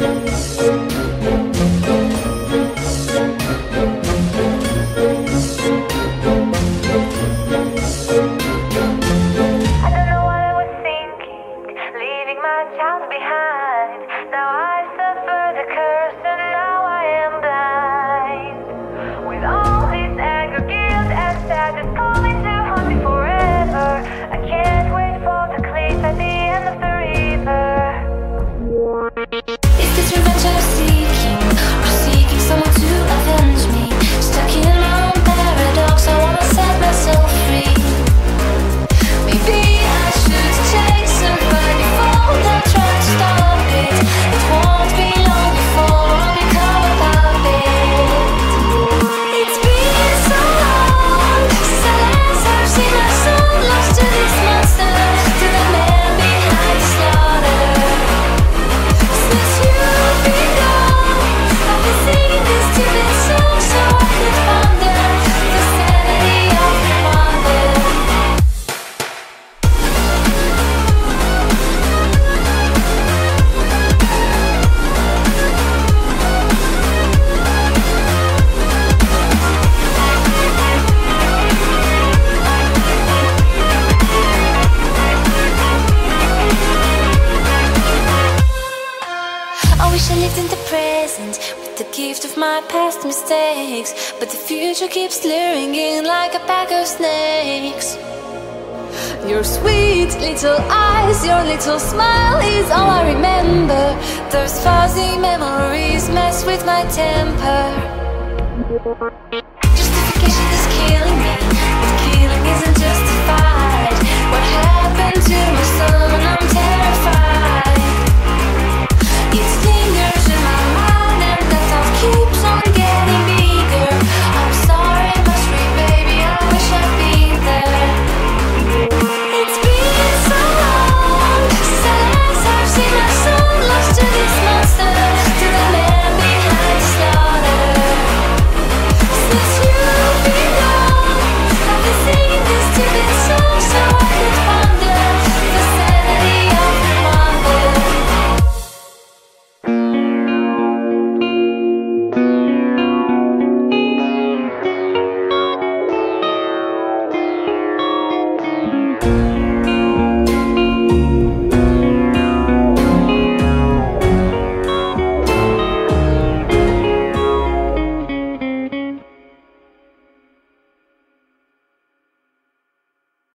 Mistakes, but the future keeps luring in like a pack of snakes. Your sweet little eyes, your little smile is all I remember. Those fuzzy memories mess with my temper. Justification is killing me, but killing isn't justified. What happened to my son